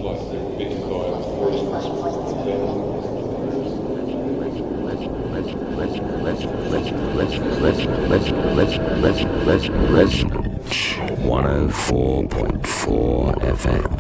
Resonance 104.4 FM.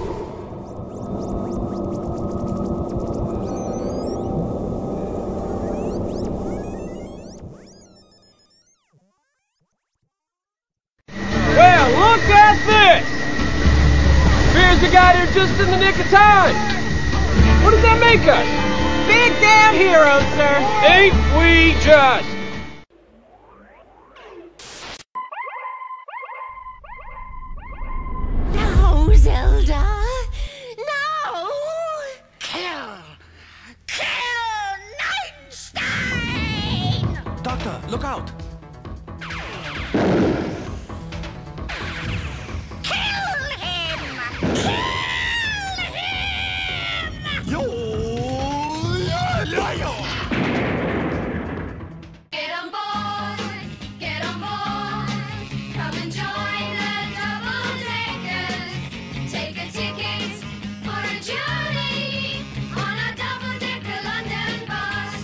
Well, look at this! Appears we got here just in the nick of time. What does that make us? Big damn heroes, sir. Ain't we just? No, Zelda. No. Kill Nightstein! Doctor, look out! Kill him! Kill him! Yo! Get on board, come and join the double-deckers. Take a ticket for a journey on a double-decker London bus.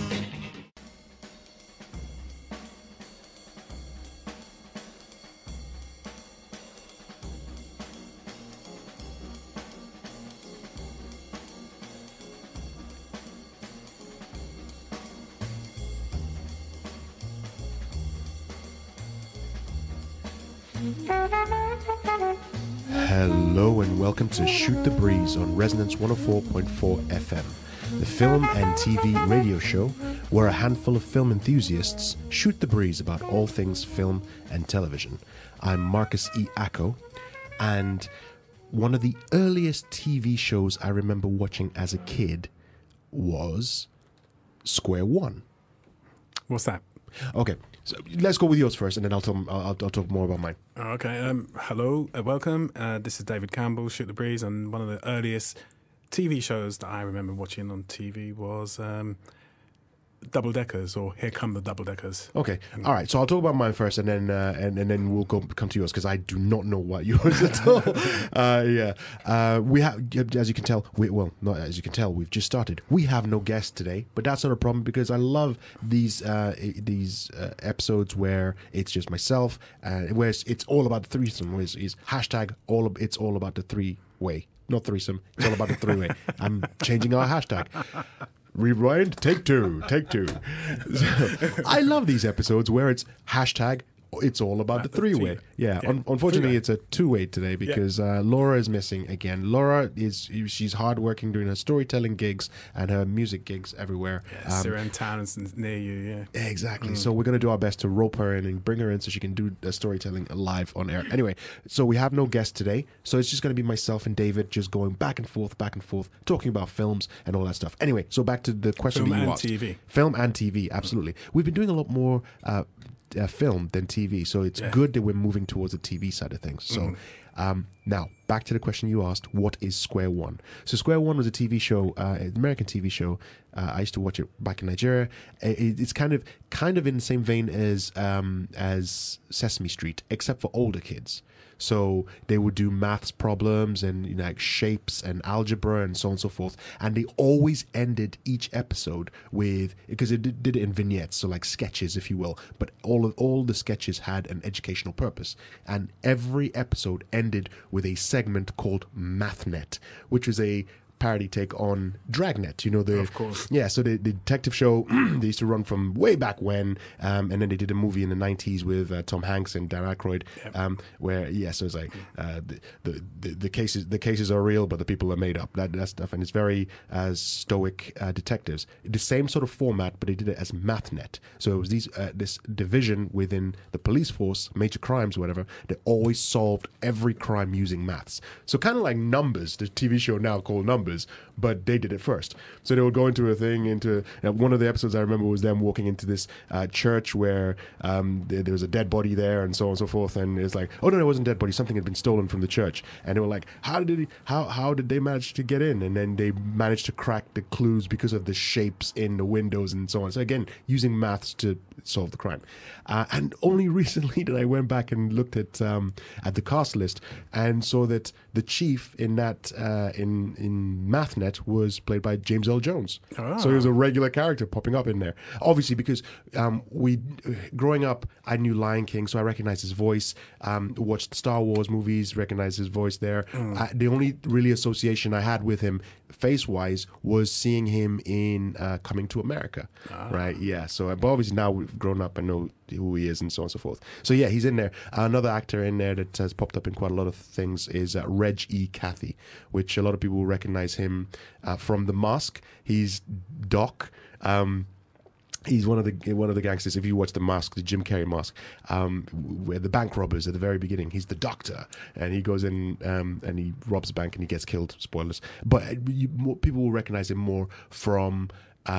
Hello and welcome to Shoot the Breeze on Resonance 104.4 FM, the film and TV radio show where a handful of film enthusiasts shoot the breeze about all things film and television. I'm Marcus E. Acko, and one of the earliest TV shows I remember watching as a kid was Square One. What's that? Okay, so let's go with yours first, and then I'll talk more about mine. Okay. Hello. Welcome. This is David Campbell, Shoot the Breeze, and one of the earliest TV shows that I remember watching on TV was Double Deckers, or Here Come the Double Deckers. Okay, all right. So I'll talk about mine first, and then we'll come to yours because I do not know what yours at all. We have, as you can tell, not as you can tell, we've just started. We have no guest today, but that's not a problem because I love these episodes where it's just myself, where it's all about the threesome. Where it's hashtag it's all about the three-way, not threesome. It's all about the three-way. I'm changing our hashtag. Rewind, take two. So, I love these episodes where it's hashtag it's all about the three-way. Yeah. Unfortunately, three-way. It's a two-way today because Laura is missing again. Laura she's hardworking doing her storytelling gigs and her music gigs everywhere. Yeah, they're in town and near you, yeah. Exactly. So we're going to do our best to rope her in and bring her in so she can do the storytelling live on air. Anyway, so we have no guest today. So it's just going to be myself and David just going back and forth, talking about films and all that stuff. Anyway, so back to the question that you asked. Film and TV, absolutely. We've been doing a lot more film than TV, so it's good that we're moving towards the TV side of things. So now back to the question you asked: what is Square One? So Square One was a TV show, an American TV show. I used to watch it back in Nigeria. It's kind of in the same vein as Sesame Street, except for older kids. So they would do maths problems and like shapes and algebra and so on and so forth. And they always ended each episode with, because it did it in vignettes, so like sketches, if you will. But all the sketches had an educational purpose. And every episode ended with a segment called MathNet, which was a parody take on Dragnet, of course. Yeah, so the detective show they used to run from way back when, and then they did a movie in the 90s with Tom Hanks and Dan Aykroyd, where so it's like the cases are real, but the people are made up. That stuff, and it's very stoic detectives. The same sort of format, but they did it as MathNet. So it was this division within the police force, major crimes, whatever. They always solved every crime using maths. So kind of like Numbers, the TV show now called Numbers. But they did it first. So they would go into one of the episodes I remember was them walking into this church where there was a dead body there and so on and so forth. And it's like, oh no, it wasn't a dead body. Something had been stolen from the church. And they were like, how did they manage to get in? And then they managed to crack the clues because of the shapes in the windows and so on. So again, using maths to solve the crime. And only recently did I went back and looked at the cast list and saw that the chief in that in MathNet was played by James Earl Jones. So he was a regular character popping up in there. Obviously, because growing up, I knew Lion King, so I recognized his voice. Watched Star Wars movies, recognized his voice there. The only really association I had with him face-wise was seeing him in Coming to America, right? Yeah. So, but obviously now we've grown up and know who he is and so on and so forth. So yeah, he's in there. Another actor in there that has popped up in quite a lot of things is Reg E. Cathy, which a lot of people will recognize him from The Mask. He's Doc. He's one of the gangsters. If you watch The Mask, the Jim Carrey Mask, where the bank robbers at the very beginning, he's the doctor, and he goes in and he robs a bank and he gets killed. Spoilers. But people will recognize him more from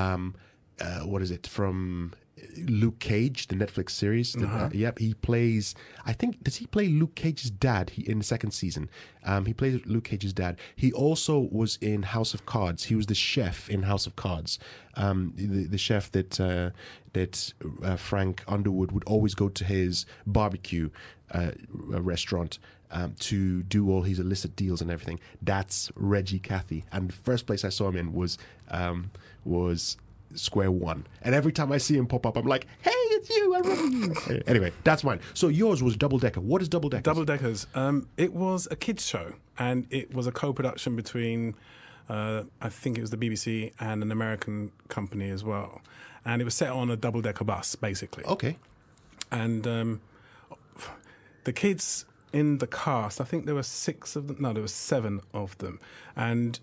from Luke Cage, the Netflix series. Yep, he plays. I think does he play Luke Cage's dad? In the second season, he plays Luke Cage's dad. He also was in House of Cards. He was the chef in House of Cards. The chef that Frank Underwood would always go to his barbecue restaurant to do all his illicit deals and everything. That's Reggie Cathy. And the first place I saw him in was Square One. And every time I see him pop up, I'm like, hey, it's you, I remember you. Anyway, that's mine. So yours was Double Decker. What is Double Decker? Double Deckers. It was a kids show, and it was a co-production between, I think it was the BBC and an American company as well. And it was set on a double-decker bus, basically. Okay. And the kids in the cast, I think there were 6 of them. No, there were 7 of them. And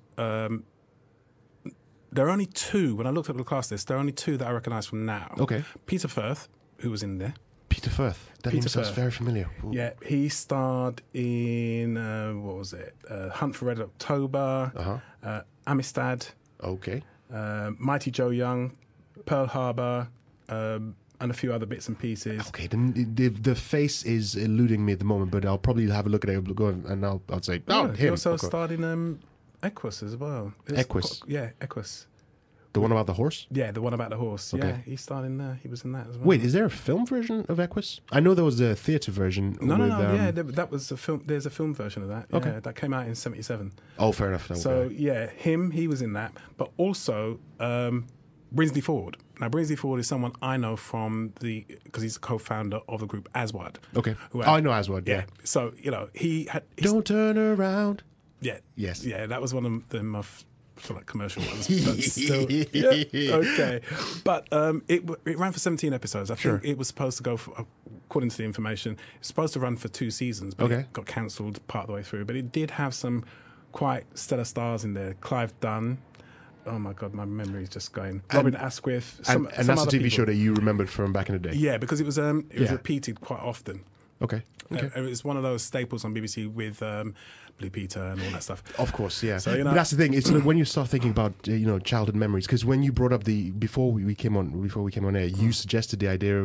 there are only 2, when I looked at the cast list, there are only 2 that I recognise from now. Okay. Peter Firth, who was in there. Peter Firth. That name sounds very familiar. Ooh. Yeah, he starred in, what was it? Hunt for Red October, Amistad. Okay. Mighty Joe Young, Pearl Harbor, and a few other bits and pieces. Okay, the face is eluding me at the moment, but I'll probably have a look at it and I'll say, him. He also starred in Equus as well. Equus? Yeah, Equus. The one about the horse? Yeah, the one about the horse. Okay. Yeah, he starred in there. He was in that as well. Wait, is there a film version of Equus? I know there was a theatre version. No. Yeah, that was a film. There's a film version of that. Okay. Yeah, that came out in '77. Oh, fair enough. So yeah, he was in that, but also Brinsley Ford. Now, Brinsley Ford is someone I know from because he's a co-founder of the group Aswad. Okay. I know Aswad. Yeah. So he Don't turn around. Yeah. Yes. Yeah, that was one of the sort of commercial ones. But still, yeah, okay. But it ran for 17 episodes. I think it was supposed to go for, according to the information, it's supposed to run for 2 seasons, but it got cancelled part of the way through. But it did have some quite stellar stars in there. Clive Dunn. Oh my God, my memory is just going. Robin Asquith. And that's a TV show that you remembered from back in the day. Yeah, because it was repeated quite often. Okay. It was one of those staples on BBC with Blue Peter and all that stuff. Of course, yeah. So, but that's the thing. It's when you start thinking about childhood memories, because when you brought up before we came on air, you suggested the idea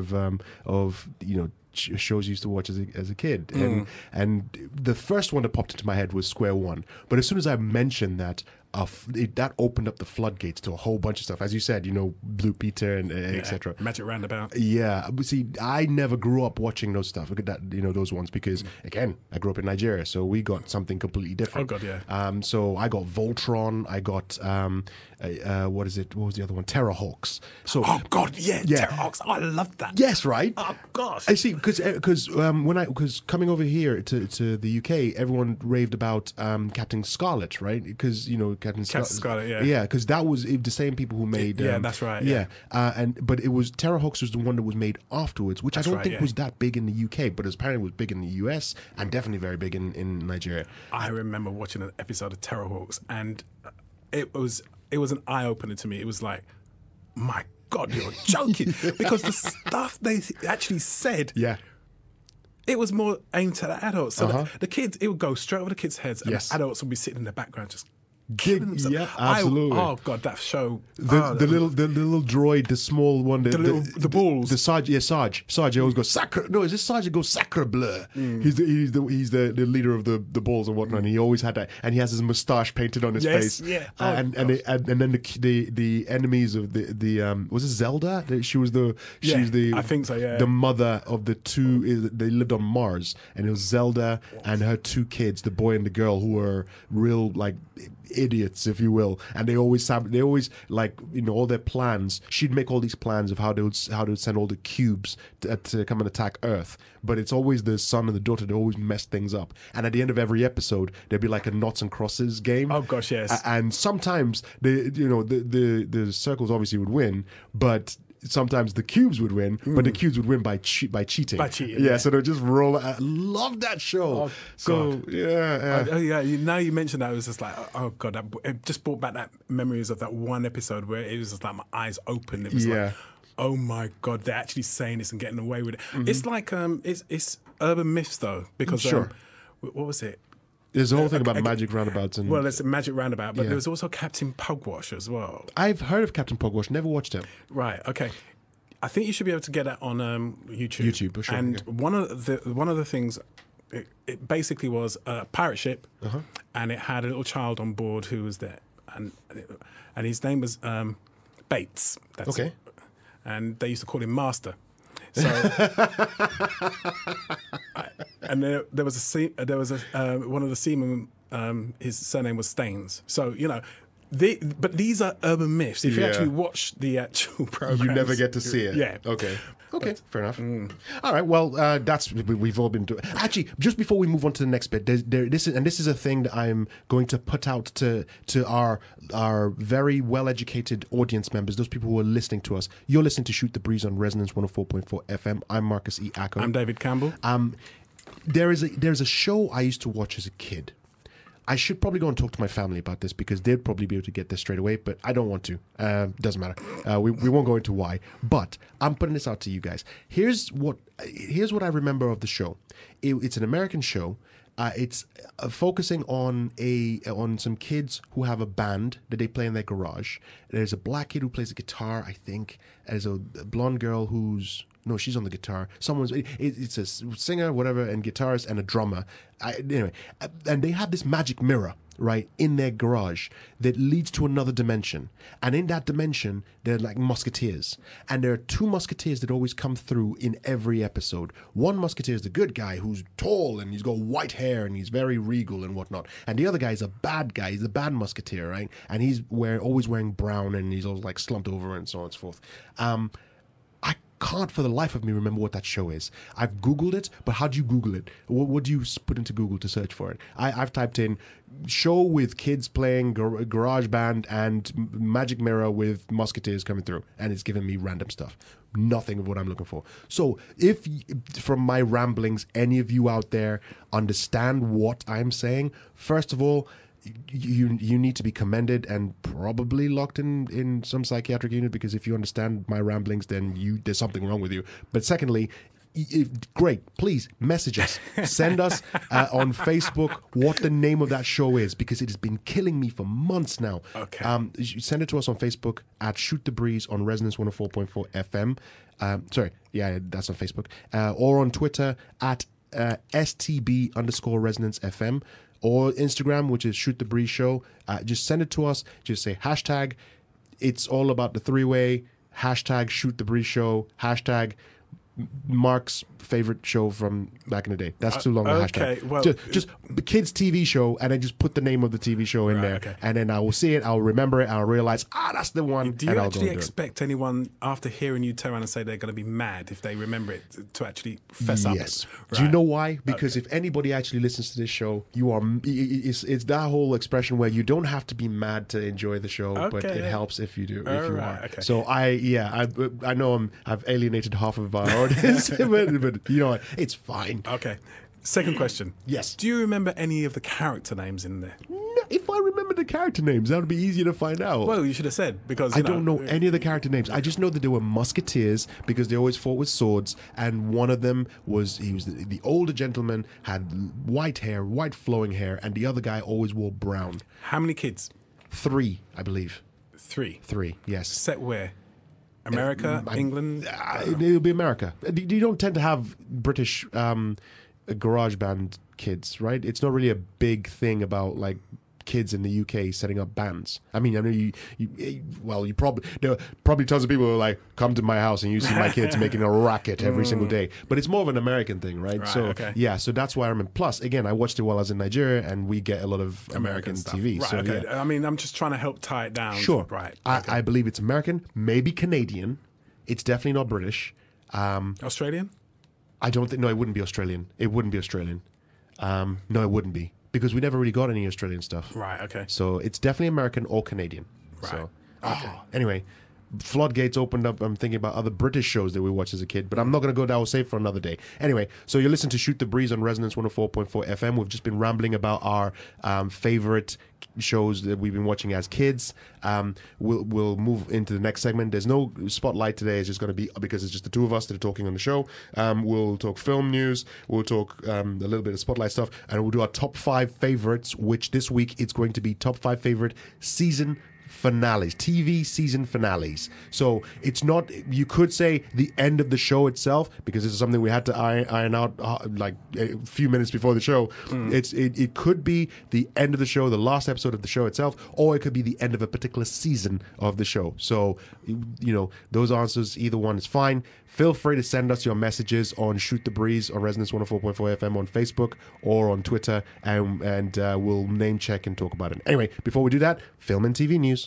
of shows you used to watch as a kid, and the first one that popped into my head was Square One. But as soon as I mentioned that, that opened up the floodgates to a whole bunch of stuff. As you said, Blue Peter and etc. Magic Roundabout. Yeah, but see, I never grew up watching those stuff. Look at that, those ones, because again, I grew up in Nigeria, so we got something completely different. Oh God, yeah. So I got Voltron. I got what is it? What was the other one? Terrorhawks. So oh God, yeah. Terrorhawks. I loved that. Yes, right. Oh gosh. I see, because coming over here to the UK, everyone raved about Captain Scarlet, right? Because Captain Scarlet, yeah. Yeah, because that was the same people who made... that's right. Yeah. But it was... Terrorhawks was the one that was made afterwards, which I don't think was that big in the UK, but apparently was big in the US and definitely very big in Nigeria. I remember watching an episode of Terrorhawks, and it was an eye-opener to me. It was like, my God, you're joking. Because the stuff they actually said... Yeah. It was more aimed at adults. So the kids, it would go straight over the kids' heads, and yes. adults would be sitting in the background just Dig, yeah, absolutely. Oh God, that show. The little droid, the small one, the balls. The Sarge, yeah, Sarge always goes sacre. No, is this Sarge that goes sacre bleu? He's the leader of the balls and whatnot. And he always had that, and he has his moustache painted on his face. Yeah. And then the enemies of the was it Zelda? She was the I think so. Yeah, the mother of the two. They lived on Mars, and it was Zelda and her two kids, the boy and the girl, who were real like idiots, if you will, and they always like, you know, all their plans. She'd make all these plans of how they would send all the cubes to come and attack Earth, but it's always the son and the daughter that always mess things up. And at the end of every episode, there'd be like a noughts and crosses game. Oh gosh, yes. And sometimes the circles obviously would win, but sometimes the cubes would win, but the cubes would win by cheating. Yeah, so they'd just roll. I love that show. Oh, so God. yeah. Now you mentioned that, it was just like, oh God, it just brought back that memories of that one episode where it was just like my eyes opened. It was like, oh my God, they're actually saying this and getting away with it. It's like it's urban myths though, because Sure. What was it? There's a whole thing about magic roundabouts and. Well, it's a magic roundabout, but there was also Captain Pugwash as well. I've heard of Captain Pugwash, never watched it. Right. Okay. I think you should be able to get that on YouTube. YouTube, sure. And one of the things, it basically was a pirate ship, and it had a little child on board who was there, and his name was Bates. That's Okay. it. And they used to call him Master. So, and there was one of the seamen. His surname was Staines. So you know, but these are urban myths. If you actually watch the actual program, You never get to see it. Yeah. Okay, fair enough. All right, well, we've all been doing. Actually, just before we move on to the next bit, this is a thing that I'm going to put out to our very well-educated audience members, those people who are listening to us. You're listening to Shoot the Breeze on Resonance 104.4 FM. I'm Marcus E. Acko. I'm David Campbell. There's a show I used to watch as a kid. I should probably go and talk to my family about this because they'd probably be able to get this straight away, but I don't want to. Doesn't matter. We won't go into why. But I'm putting this out to you guys. Here's what I remember of the show. It's an American show. It's focusing on some kids who have a band that they play in their garage. There's a black kid who plays a guitar, I think. There's a blonde girl she's on the guitar. It's a singer, whatever, and guitarist and a drummer. Anyway, and they have this magic mirror, right, in their garage that leads to another dimension. And in that dimension, they're like musketeers. And there are two musketeers that always come through in every episode. One musketeer is the good guy who's tall and he's got white hair and he's very regal and whatnot. And the other guy is a bad guy. He's the bad musketeer, right? And he's always wearing brown and he's always like slumped over and so on and so forth. I can't for the life of me remember what that show is. I've Googled it, but how do you Google it? What do you put into Google to search for it? I've typed in show with kids playing garage band and magic mirror with musketeers coming through, and it's giving me random stuff. Nothing of what I'm looking for. So if from my ramblings, any of you out there understand what I'm saying, first of all, you need to be commended and probably locked in some psychiatric unit, because if you understand my ramblings, then there's something wrong with you. But secondly, great, please message us, send us on Facebook what the name of that show is, because it has been killing me for months now. Okay. Send it to us on Facebook at Shoot the Breeze on Resonance 104.4 FM. That's on Facebook, or on Twitter at STB_Resonance FM. Or Instagram, which is Shoot the Breeze Show. Just send it to us. Just say hashtag. It's all about the three-way. Hashtag Shoot the Breeze Show. Hashtag Mark's favorite show from back in the day. That's too long a hashtag. Okay, well, just the kids' TV show, and then just put the name of the TV show in there, okay. And then I will see it. I'll remember it. I'll realize, that's the one. Do you actually expect anyone, after hearing you turn around and say they're going to be mad if they remember it, to actually fess up? Yes. Right. Do you know why? Because if anybody actually listens to this show, it's that whole expression where you don't have to be mad to enjoy the show, but it helps if you do. If you are. Okay. So I know I've alienated half of our audience, but you know what? It's fine. Okay. Second question. Yes. Do you remember any of the character names in there? No, if I remember the character names, that would be easier to find out. Well, you should have said, because I don't know any of the character names. I just know that they were musketeers because they always fought with swords, and one of them was the older gentleman, had white hair, white flowing hair, and the other guy always wore brown. How many kids? 3, I believe. 3. 3, yes. Set where? America, England? It'll be America. You don't tend to have British garage band kids, right? It's not really a big thing about like kids in the UK setting up bands. I mean, I know you probably there are probably tons of people who are like, come to my house and you see my kids making a racket every single day. But it's more of an American thing, right? So okay. yeah, so that's why I remember. Plus, again, I watched it while I was in Nigeria, and we get a lot of American stuff. TV. Right, so okay. yeah. I mean, I'm just trying to help tie it down. Sure. Right. I believe it's American, maybe Canadian. It's definitely not British. Australian? I don't think. No, it wouldn't be Australian. It wouldn't be Australian. No, it wouldn't be, because we never really got any Australian stuff. Right, okay. So it's definitely American or Canadian. Right. So anyway, floodgates opened up. I'm thinking about other British shows that we watched as a kid, but I'm not going to go down. We'll save for another day. Anyway, so you listen to Shoot the Breeze on Resonance 104.4 FM. We've just been rambling about our favorite shows that we've been watching as kids. We'll move into the next segment. There's no spotlight today. It's just going to be, because it's just the two of us that are talking on the show. We'll talk film news. We'll talk a little bit of spotlight stuff, and we'll do our top 5 favorites, which this week it's going to be top 5 favorite season finales, TV season finales. So it's not, you could say the end of the show itself, because this is something we had to iron out like a few minutes before the show. It could be the end of the show, the last episode of the show itself, or it could be the end of a particular season of the show. So, you know, those answers, either one is fine. Feel free to send us your messages on Shoot the Breeze on Resonance 104.4 FM on Facebook or on Twitter, and we'll name check and talk about it. Anyway, before we do that, film and TV news.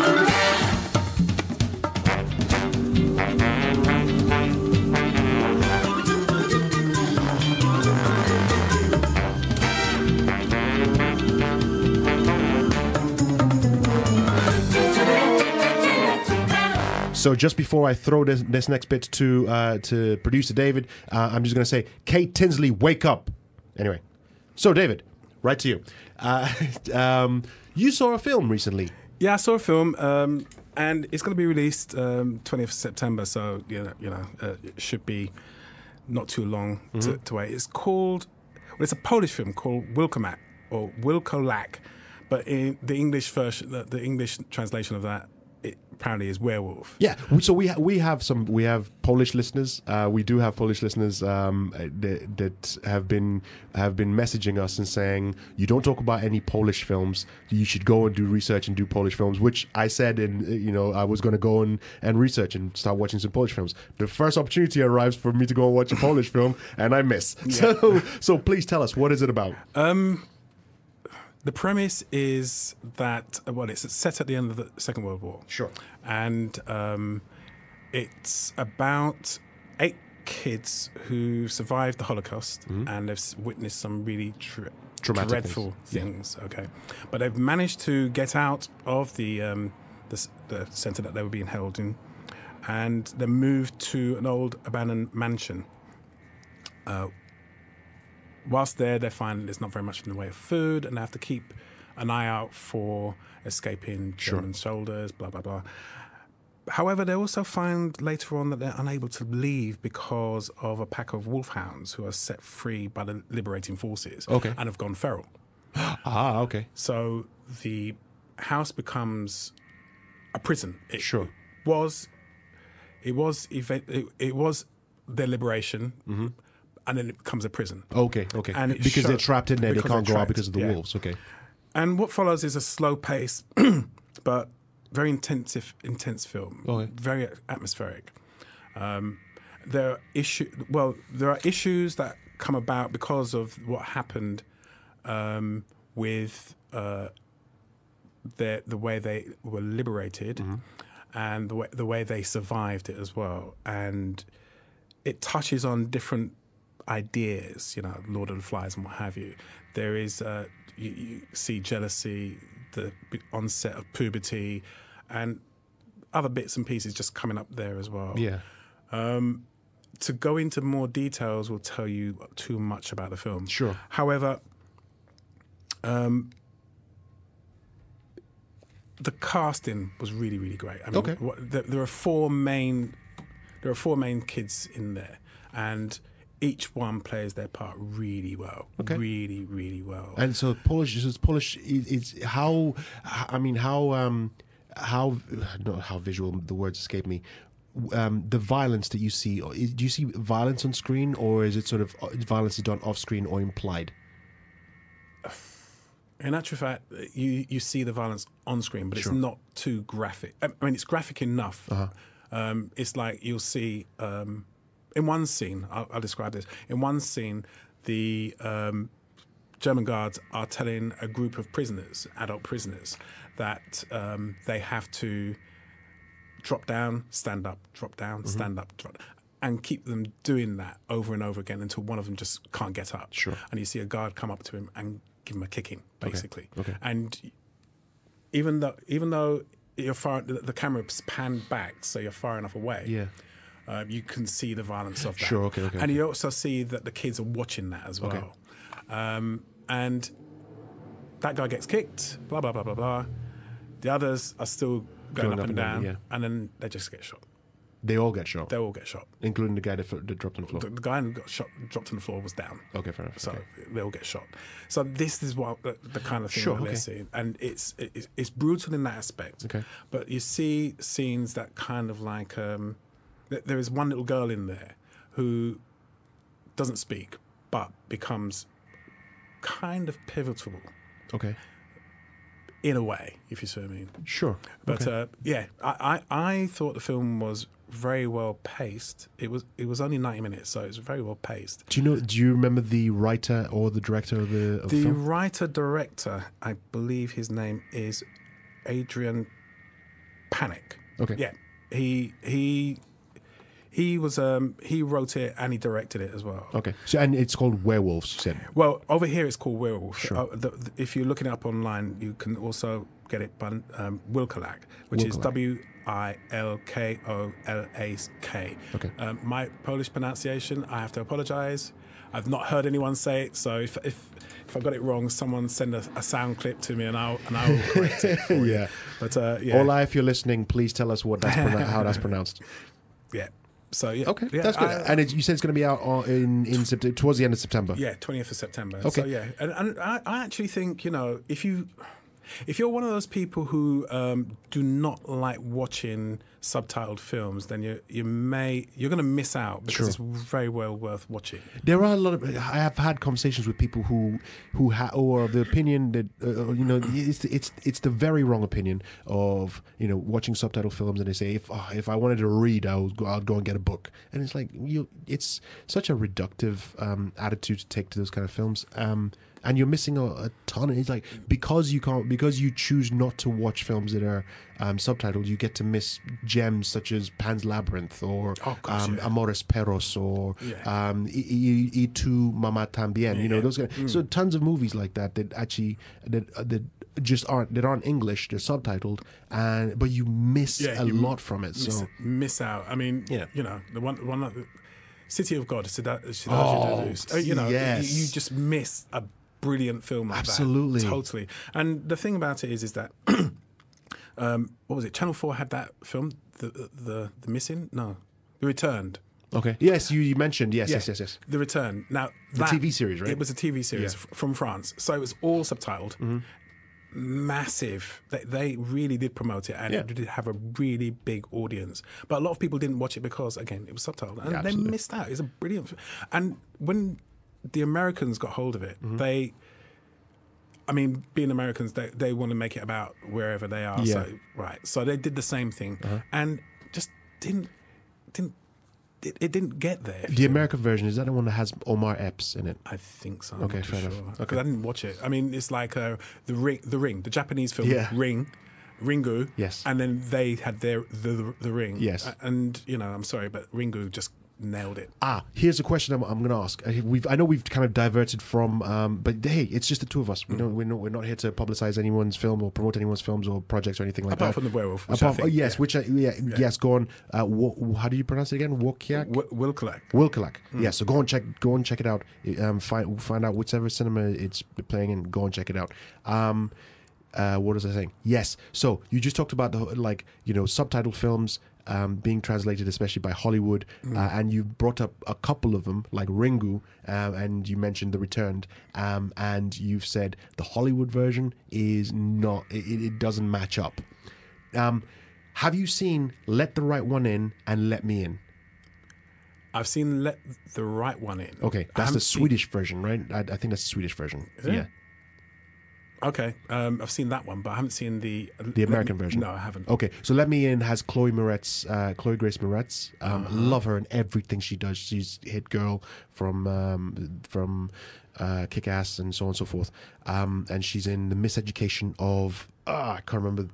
So just before I throw this next bit to producer David, I'm just going to say, Kate Tinsley, wake up. Anyway, so David, right to you. You saw a film recently. Yeah, I saw a film, and it's going to be released 20th September, so it should be not too long to wait. It's called, well, it's a Polish film called Wilkołak, or Wilkołak, but in the English version, the English translation of that, it apparently is werewolf. Yeah, so we have Polish listeners. We do have Polish listeners that have been messaging us and saying, you don't talk about any Polish films. You should go and do research and do Polish films, which I said, and I was going to go and research and start watching some Polish films. The first opportunity arrives for me to go and watch a Polish film, and I miss. Yeah. So please tell us, what is it about? The premise is that, well, it's set at the end of the Second World War. Sure. And it's about 8 kids who survived the Holocaust and have witnessed some really dreadful things. Yeah. Okay. But they've managed to get out of the centre that they were being held in, and they moved to an old abandoned mansion. Whilst there, they find there's not very much in the way of food, and they have to keep an eye out for escaping German soldiers, blah, blah, blah. However, they also find later on that they're unable to leave because of a pack of wolfhounds who are set free by the liberating forces and have gone feral. Okay. So the house becomes a prison. It was their liberation, and then it becomes a prison. Okay. And because they're trapped in there, they can't go out because of the wolves. Okay. And what follows is a slow pace, but very intense film. Okay. Very atmospheric. There are issues that come about because of what happened with the way they were liberated and the way they survived it as well. And it touches on different ideas, Lord of the Flies and what have you. There is, you see jealousy, the onset of puberty, and other bits and pieces just coming up there as well. Yeah. to go into more details will tell you too much about the film. Sure. However, the casting was really, really great. I mean, Okay. There are four main kids in there, and each one plays their part really well. Okay. Really, really well. And so Polish is how, I mean, how not how visual, the words escape me. The violence that you see, do you see violence on screen, or is it sort of violence is done off screen or implied? In actual fact, you see the violence on screen, but Sure. it's not too graphic. I mean, it's graphic enough. Uh-huh. It's like you'll see in one scene. I'll describe this. In one scene, the German guards are telling a group of prisoners, adult prisoners, that they have to drop down, stand up, drop down, stand up, drop, and keep them doing that over and over again until one of them just can't get up. Sure. And you see a guard come up to him and give him a kicking, basically. Okay. And even though you're far, the camera's panned back, so you're far enough away. Yeah. You can see the violence of that. Sure, okay. And you also see that the kids are watching that as well. And that guy gets kicked, blah, blah, blah, blah, blah. The others are still going up and down, yeah. and then they just get shot. They all get shot, They all get shot. including the guy that dropped on the floor. The guy who got shot, dropped on the floor was down. Okay, fair enough. So Okay. they all get shot. So this is what the kind of thing Sure, that they're okay. seeing, and it's brutal in that aspect. Okay. But you see scenes that kind of like there is one little girl in there who doesn't speak but becomes kind of pivotal Okay. in a way, if you see what I mean. Sure. But okay. I thought the film was very well paced. It was only 90 minutes, so it was very well paced. Do you remember the writer or the director of the The film? writer-director, I believe his name is Adrian Panic. Okay. Yeah, he was he wrote it and he directed it as well. Okay. So and it's called Werewolves, you said. Well, over here it's called Werewolf. Sure. If you're looking it up online, you can also get it by Wilkolak, which is Wilkolak. Wilkolak. Okay. My Polish pronunciation, I have to apologise. I've not heard anyone say it, so if I got it wrong, someone send a sound clip to me and I will correct it for you. Yeah. But yeah. Ola, if you're listening, please tell us what that's how that's pronounced. Yeah. So yeah. Okay, yeah, that's good. And you said it's going to be out in September, towards the end of September. Yeah, 20th of September. Okay. So yeah, and I actually think, if you're one of those people who do not like watching subtitled films, then you're going to miss out because it's very well worth watching. There are a lot of. I have had conversations with people who are of the opinion that it's the very wrong opinion of watching subtitle films, and they say if I wanted to read, I'd go and get a book, and it's like it's such a reductive attitude to take to those kind of films. And you're missing a ton. It's like because you choose not to watch films that are subtitled, you get to miss gems such as Pan's Labyrinth or Amores Perros or Y tu Mamá También. Those kind so tons of movies like that actually that just aren't English. They're subtitled, but you miss a lot from it. So miss out. I mean, the one City of God. Yes. You just miss a brilliant film like Absolutely. that. Totally. And the thing about it is that what was it? Channel 4 had that film, the Missing? No, The Returned. Okay. Yes, you mentioned yes. The Return. Now The TV series, right? It was a TV series from France, so it was all subtitled. Mm-hmm. Massive. They really did promote it, and it did have a really big audience. But a lot of people didn't watch it because, again, it was subtitled, and they missed out. It's a brilliant. And when the Americans got hold of it, being Americans, they want to make it about wherever they are. Yeah. So they did the same thing, and just didn't get there. The American version, is that the one that has Omar Epps in it? I think so. Okay, fair enough. Because Okay. I didn't watch it. I mean, it's like the Ring, the Japanese film Ringu. Yes. And then they had the Ring. Yes. And I'm sorry, but Ringu just nailed it. Here's a question I'm going to ask. I know we've kind of diverted from, but hey, it's just the two of us. We're not here to publicize anyone's film or promote anyone's films or projects or anything like that. Apart from the werewolf, which I think, yes, go on. How do you pronounce it again? Wokiak? Wilkalak. Yeah, so go and check it out. Find out whichever cinema it's playing in. Go and check it out. What was I saying? Yes. So you just talked about the subtitled films being translated, especially by Hollywood, and you brought up a couple of them, like Ringu, and you mentioned The Returned, and you've said the Hollywood version is not. It doesn't match up. Have you seen Let the Right One In and Let Me In? I've seen Let the Right One In. Okay, that's the Swedish version, right? I think that's the Swedish version. Is it? Yeah. Okay, I've seen that one, but I haven't seen the American version. No, I haven't. Okay, so Let Me In has Chloe Grace Moretz. Love her in everything she does. She's Hit Girl from Kick-Ass and so on and so forth. And she's in The Miseducation of I can't remember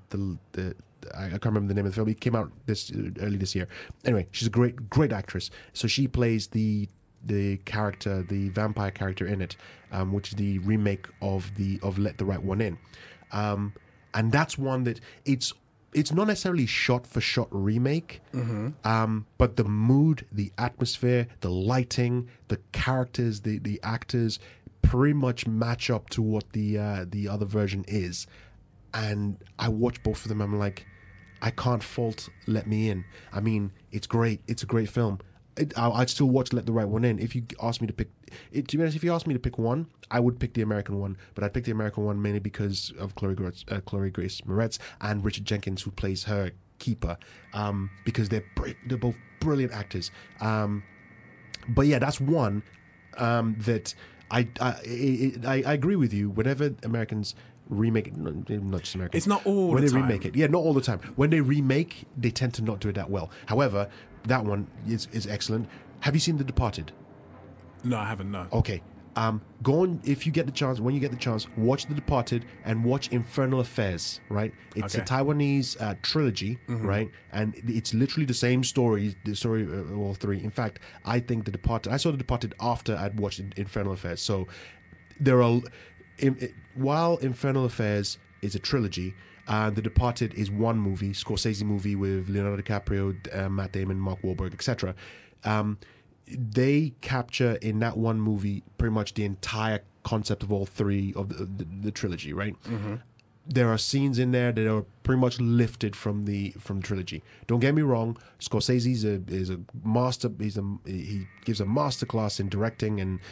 I can't remember the name of the film. It came out early this year. Anyway, she's a great actress. So she plays the character, the vampire character in it, which is the remake of Let the Right One In, and that's one that it's not necessarily shot for shot remake, but the mood, the atmosphere, the lighting, the characters, the actors pretty much match up to what the other version is. And I watch both of them. I'm like, I can't fault Let Me In. I mean, it's great. It's a great film. I'd still watch Let the Right One In. If you asked me to pick, to be honest, if you asked me to pick one, I would pick the American one. But I'd pick the American one mainly because of Chloe Grace Moretz and Richard Jenkins, who plays her keeper, because they're both brilliant actors. But yeah, that's one that I agree with you. Whenever Americans remake, not just Americans, it's not all when the they time. remake it. Yeah, not all the time. When they remake, they tend to not do it that well. However, that one is excellent. Have you seen The Departed? No, I haven't. No. Okay. Go on, if you get the chance, when you get the chance, watch The Departed and watch Infernal Affairs, right? It's a Taiwanese trilogy, right? And it's literally the same story, the story of all three. In fact, I think The Departed, I saw The Departed after I'd watched Infernal Affairs. So there are, while Infernal Affairs is a trilogy, The Departed is one movie, Scorsese movie with Leonardo DiCaprio, Matt Damon, Mark Wahlberg, etc. They capture in that one movie pretty much the entire concept of all three of the trilogy, right? There are scenes in there that are pretty much lifted from the trilogy. Don't get me wrong, Scorsese is a master. He gives a masterclass in directing, and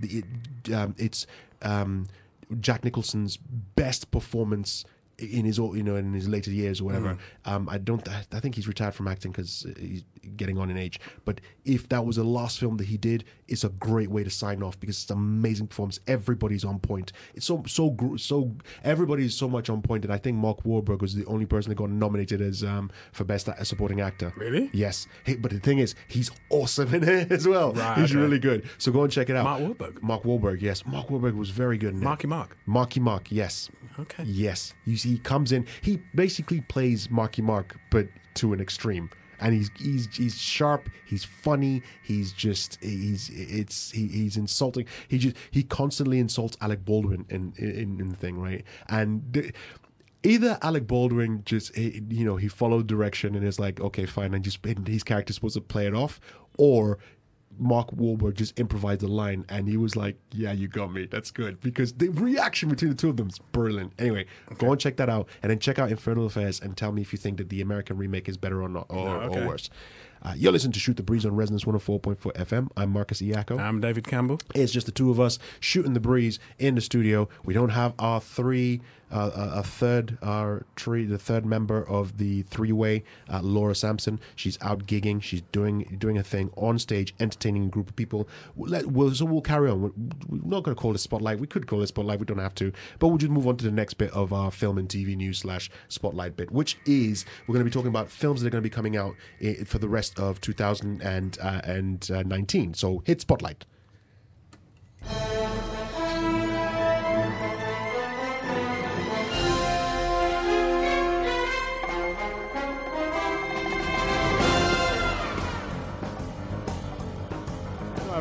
it's Jack Nicholson's best performance in his in his later years or whatever. I think he's retired from acting because he's getting on in age. But if that was the last film that he did, it's a great way to sign off because it's an amazing performance. Everybody's on point. It's so everybody's so much on point, and I think Mark Wahlberg was the only person that got nominated as for best supporting actor. Really? Yes. But the thing is, he's awesome in it as well. Right, he's okay. really good. So go and check it out. Mark Wahlberg. Yes. Mark Wahlberg was very good in it. Marky Mark. Yes. Okay. Yes. You see, he comes in. He basically plays Marky Mark, but to an extreme. And he's sharp. He's funny. He's insulting. He constantly insults Alec Baldwin in the thing, right? And either Alec Baldwin he followed direction and is like, okay, fine, and his character's supposed to play it off, or Mark Wahlberg just improvised a line and he was like, yeah, you got me, that's good, because the reaction between the two of them is brilliant. Anyway, go and check that out, and then check out Infernal Affairs and tell me if you think that the American remake is better or not, or worse. You're listening to Shoot the Breeze on Resonance 104.4 FM. I'm Marcus Iacco. I'm David Campbell. It's just the two of us shooting the breeze in the studio. We don't have our the third member of the three-way, Laura Sampson. She's out gigging. She's doing a thing on stage, entertaining a group of people. So we'll carry on. We're not going to call it Spotlight. We could call it Spotlight. We don't have to. But we'll just move on to the next bit of our film and TV news / Spotlight bit, which is we're going to be talking about films that are going to be coming out for the rest of 2019. So hit Spotlight.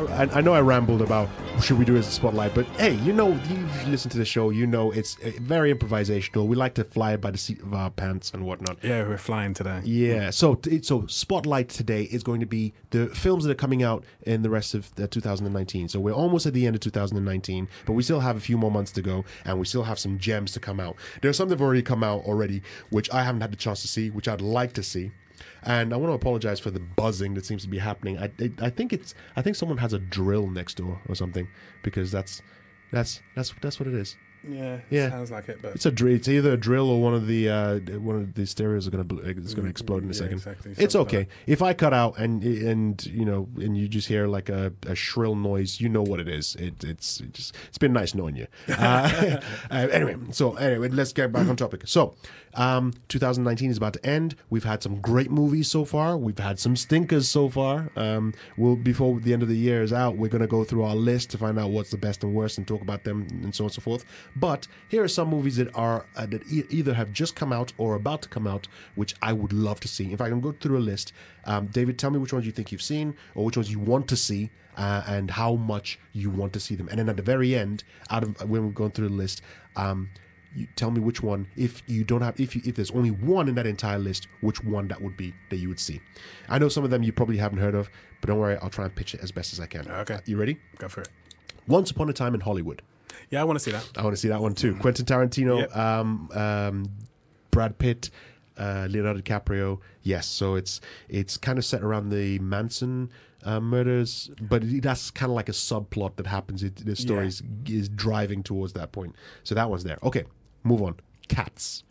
I know I rambled about should we do it as a spotlight, but hey, you know, you've listened to the show, you know it's very improvisational. We like to fly by the seat of our pants and whatnot. Yeah, we're flying today. Yeah, so spotlight today is going to be the films that are coming out in the rest of 2019. So we're almost at the end of 2019, but we still have a few more months to go, and we still have some gems to come out. There are some that have already come out already, which I haven't had the chance to see, which I'd like to see. And I want to apologize for the buzzing that seems to be happening. I think someone has a drill next door or something, because that's what it is. Yeah, sounds like it. But It's either a drill or one of the stereos is going to explode in a second. Exactly. It's Something okay like if I cut out and you just hear like a shrill noise. You know what it is. It's been nice knowing you. Anyway, let's get back on topic. So, 2019 is about to end. We've had some great movies so far. We've had some stinkers so far. Before the end of the year is out, we're going to go through our list to find out what's the best and worst and talk about them and so on and so forth. But here are some movies that are either have just come out or about to come out, which I would love to see. If I can go through a list, David, tell me which ones you think you've seen or which ones you want to see, and how much you want to see them. And then at the very end, when we're going through the list, you tell me which one. If there's only one in that entire list, which one that would be that you would see. I know some of them you probably haven't heard of, but don't worry, I'll try and pitch it as best as I can. Okay. You ready? Go for it. Once Upon a Time in Hollywood. Yeah, I want to see that. I want to see that one too. Quentin Tarantino, Brad Pitt, Leonardo DiCaprio. Yes, so it's kind of set around the Manson murders, but that's kind of like a subplot that happens. The story is driving towards that point. So that one's there. Okay, move on. Cats.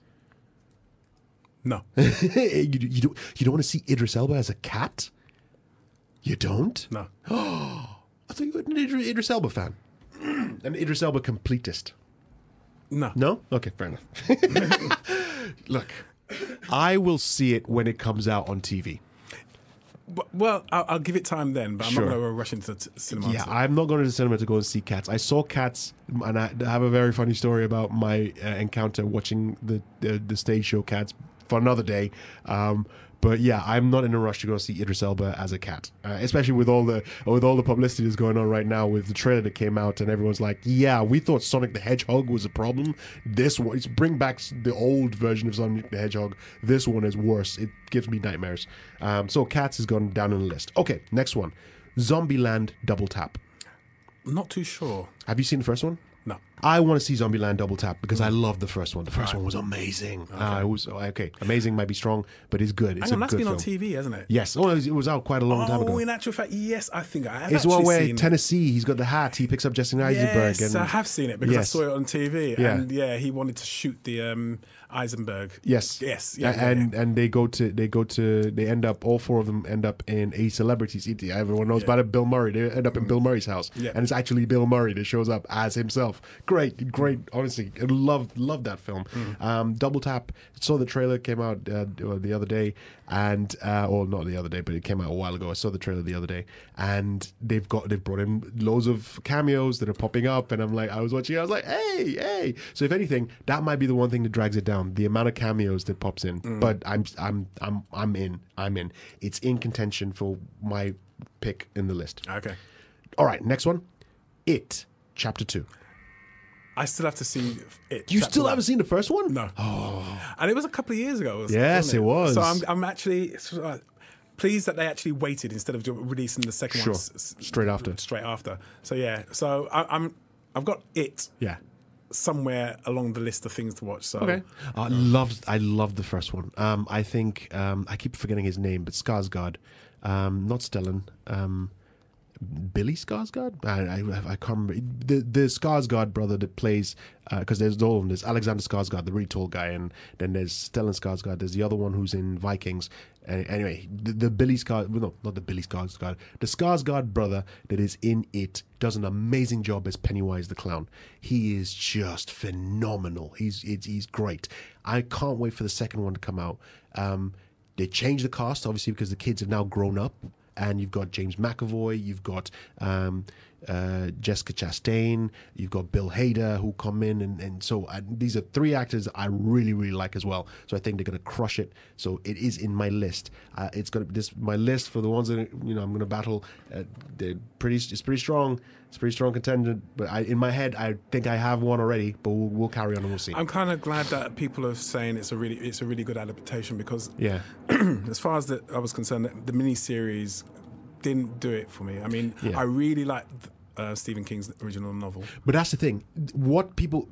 No. You don't want to see Idris Elba as a cat? You don't? No. I thought you were an Idris Elba fan. An Idris Elba completist. No. No? Okay, fair enough. Look, I will see it when it comes out on TV. Well, I'll give it time then, but I'm Sure. not going to rush into cinema. Yeah, I'm not going to the cinema to go and see Cats. I saw Cats, and I have a very funny story about my encounter watching the stage show Cats for another day. But yeah, I'm not in a rush to go see Idris Elba as a cat, especially with all the publicity that's going on right now with the trailer that came out, and everyone's like, "Yeah, we thought Sonic the Hedgehog was a problem. This one, bring back the old version of Sonic the Hedgehog. This one is worse. It gives me nightmares." So Cats has gone down on the list. Okay, next one, Zombieland Double Tap. Not too sure. Have you seen the first one? No. I want to see Zombieland Double Tap because I love the first one. The first one was amazing. It was okay. Amazing might be strong, but it's good. It's Hang on, a that's good been film. on TV, hasn't it? Yes. Oh, it was out quite a long time ago. Oh, in actual fact, yes, I think I have It's the one actually where seen Tennessee, he's got the hat, he picks up Jesse Eisenberg. Yes, and I have seen it because I Yes. saw it on TV. Yeah. And yeah, he wanted to shoot the Eisenberg. Yes. Yes. And they end up, all four of them end up in a celebrity city. Everyone knows about it, Bill Murray. They end up in Bill Murray's house. Yeah. And it's actually Bill Murray that shows up as himself. Great. Honestly, I love that film. Double Tap, saw the trailer, came out the other day, and or not the other day, but it came out a while ago. I saw the trailer the other day, and they've brought in loads of cameos that are popping up, and I was watching, I was like, hey. So if anything, that might be the one thing that drags it down, the amount of cameos that pops in. But I'm in. It's in contention for my pick in the list. Okay. All right, next one, It Chapter 2. I still have to see it. You still haven't seen the first one? No. Oh. And it was a couple of years ago. Yes, wasn't it was. So I'm actually pleased that they actually waited instead of releasing the second one Straight after. So yeah. So I've got it. Yeah. Somewhere along the list of things to watch. So Okay. I loved the first one. I think I keep forgetting his name, but Skarsgård, not Stellan. Billy Skarsgård? I can't remember. The Skarsgård brother that plays, because there's all of them. There's Alexander Skarsgård, the really tall guy, and then there's Stellan Skarsgård. There's the other one who's in Vikings. Anyway, the Billy Skarsgård, no, not the Billy Skarsgård, the Skarsgård brother that is in It does an amazing job as Pennywise the Clown. He is just phenomenal. He's great. I can't wait for the second one to come out. They changed the cast, obviously, because the kids have now grown up. And you've got James McAvoy, you've got Jessica Chastain. You've got Bill Hader who come in, and so these are three actors I really really like as well. So I think they're gonna crush it. So it is in my list. It's gonna this my list for the ones that I'm gonna battle. It's pretty strong. It's pretty strong contender. But in my head, I think I have one already. But we'll carry on and we'll see. I'm kind of glad that people are saying it's a really good adaptation because Yeah. as far as I was concerned, the miniseries didn't do it for me. I mean, Yeah. I really liked Stephen King's original novel. But that's the thing. What people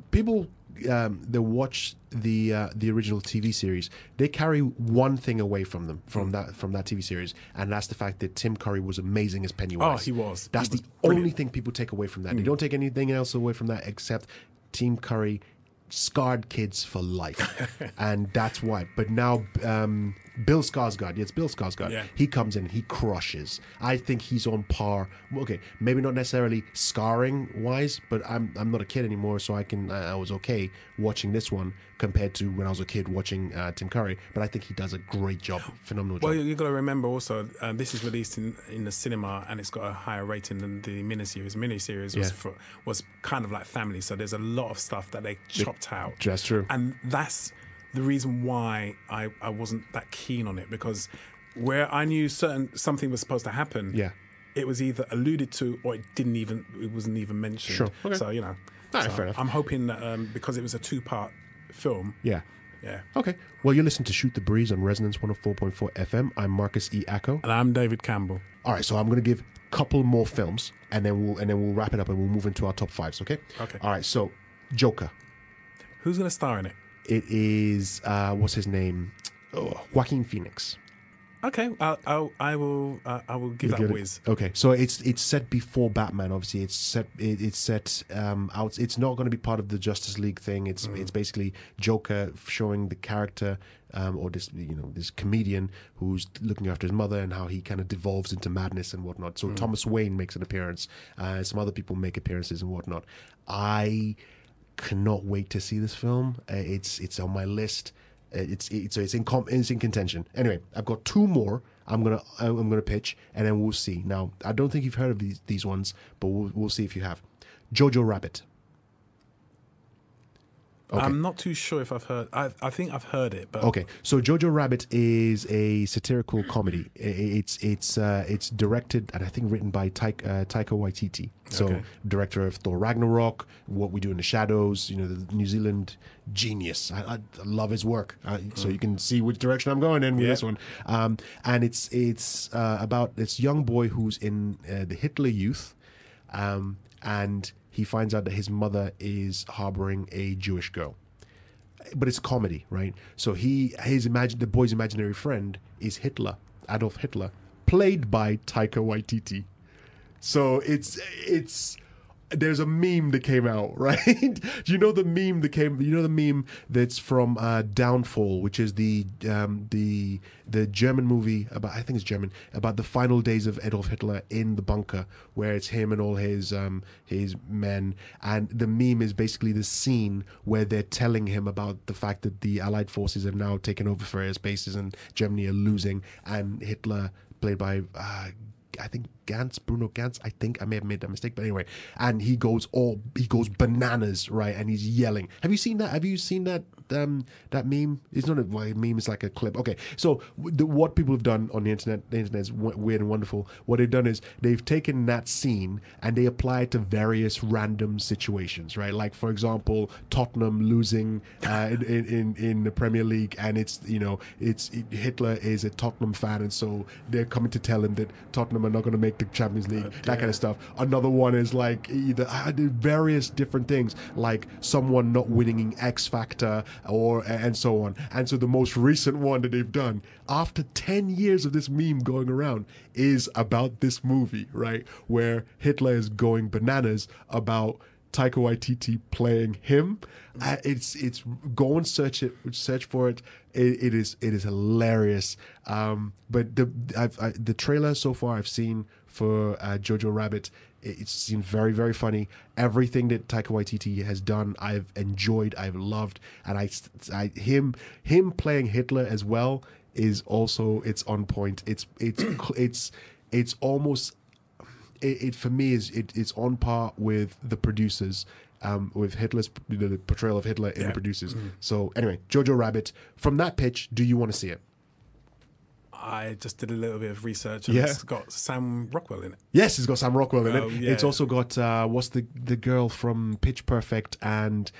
that watch the original TV series, they carry one thing away from them from that TV series, and that's the fact that Tim Curry was amazing as Pennywise. Oh, he was. That's He was the brilliant. only thing people take away from that. They don't take anything else away from that except Tim Curry scarred kids for life, and that's why. But now Bill Skarsgård, it's Bill Skarsgård. Yeah. He comes in, he crushes. I think he's on par. Okay, maybe not necessarily scarring wise, but I'm not a kid anymore, so I was okay watching this one compared to when I was a kid watching Tim Curry. But I think he does a great job, phenomenal Well, job. you got to remember also, this is released in the cinema and it's got a higher rating than the miniseries. Miniseries was kind of like family, so there's a lot of stuff that they chopped out. That's true. And that's the reason why I wasn't that keen on it, because where I knew something was supposed to happen, Yeah. it was either alluded to or it wasn't even mentioned. Sure. Okay. So Fair enough. I'm hoping that because it was a 2-part film. Yeah. Yeah. Okay. Well, you're listening to Shoot the Breeze on Resonance 104.4 FM. I'm Marcus E. Acko. And I'm David Campbell. All right, so I'm going to give a couple more films, and then we'll wrap it up and we'll move into our top fives. Okay. Okay. All right. So, Joker. Who's going to star in it? It is what's his name? Joaquin Phoenix. Okay, I will give that a whiz. Okay, so it's set before Batman. Obviously, it's set out. It's not going to be part of the Justice League thing. It's basically Joker showing the character or this comedian who's looking after his mother and how he kind of devolves into madness and whatnot. So Thomas Wayne makes an appearance. Some other people make appearances and whatnot. I cannot wait to see this film. It's on my list. It's in contention. Anyway, I've got two more. I'm gonna pitch, and then we'll see. Now, I don't think you've heard of these ones, but we'll see if you have. Jojo Rabbit. Okay. I'm not too sure if I've heard. I think I've heard it, but Okay, so Jojo Rabbit is a satirical comedy. It's directed and I think written by Taika Waititi. So Okay. director of Thor Ragnarok, What We Do in the Shadows. The New Zealand genius. I love his work. So you can see which direction I'm going in with this one. And it's about this young boy who's in the Hitler Youth, and he finds out that his mother is harboring a Jewish girl. But it's comedy, right? So the boy's imaginary friend is Hitler, Adolf Hitler, played by Taika Waititi. So there's a meme that came out, right? Do you know the meme that came? You know the meme that's from Downfall, which is the German movie about, I think it's German, about the final days of Adolf Hitler in the bunker, where it's him and all his men, and the meme is basically the scene where they're telling him about the fact that the Allied forces have now taken over various bases and Germany are losing, and Hitler, played by I think Bruno Gantz. I think I may have made that mistake, but anyway, and he goes bananas, right? And he's yelling. Have you seen that? Have you seen that meme? It's not a meme; it's like a clip. Okay, so what people have done on the internet is weird and wonderful. What they've done is they've taken that scene and they apply it to various random situations, right? Like, for example, Tottenham losing in the Premier League, and Hitler is a Tottenham fan, and so they're coming to tell him that Tottenham are not going to make the Champions League, that kind of stuff. Another one is like either various different things, like someone not winning in X Factor and so on. And so the most recent one that they've done after 10 years of this meme going around is about this movie, right? Where Hitler is going bananas about Taika Waititi playing him. It's go and search for it. It is hilarious. But the trailer so far I've seen for Jojo Rabbit, it seems very, very funny. Everything that Taika Waititi has done, I've enjoyed, I've loved, and him playing Hitler as well is also, it's on point. It's almost, it for me it's on par with the producers, with Hitler's the portrayal of Hitler in the producers. So anyway, Jojo Rabbit. From that pitch, do you want to see it? I just did a little bit of research, and it's got Sam Rockwell in it. Yes, it's got Sam Rockwell in it. Yeah. It's also got what's the girl from Pitch Perfect and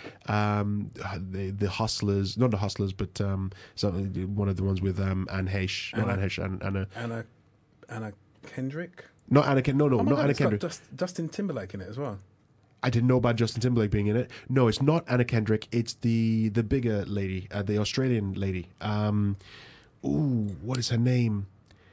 the Hustlers, not the Hustlers, but so one of the ones with Anne Heche, not Anne Heche, Anna Kendrick. not Anna Kendrick. No, Oh my not God, Anna it's Kendrick. got Justin Timberlake in it as well. I didn't know about Justin Timberlake being in it. No, it's not Anna Kendrick. It's the bigger lady, the Australian lady. What is her name?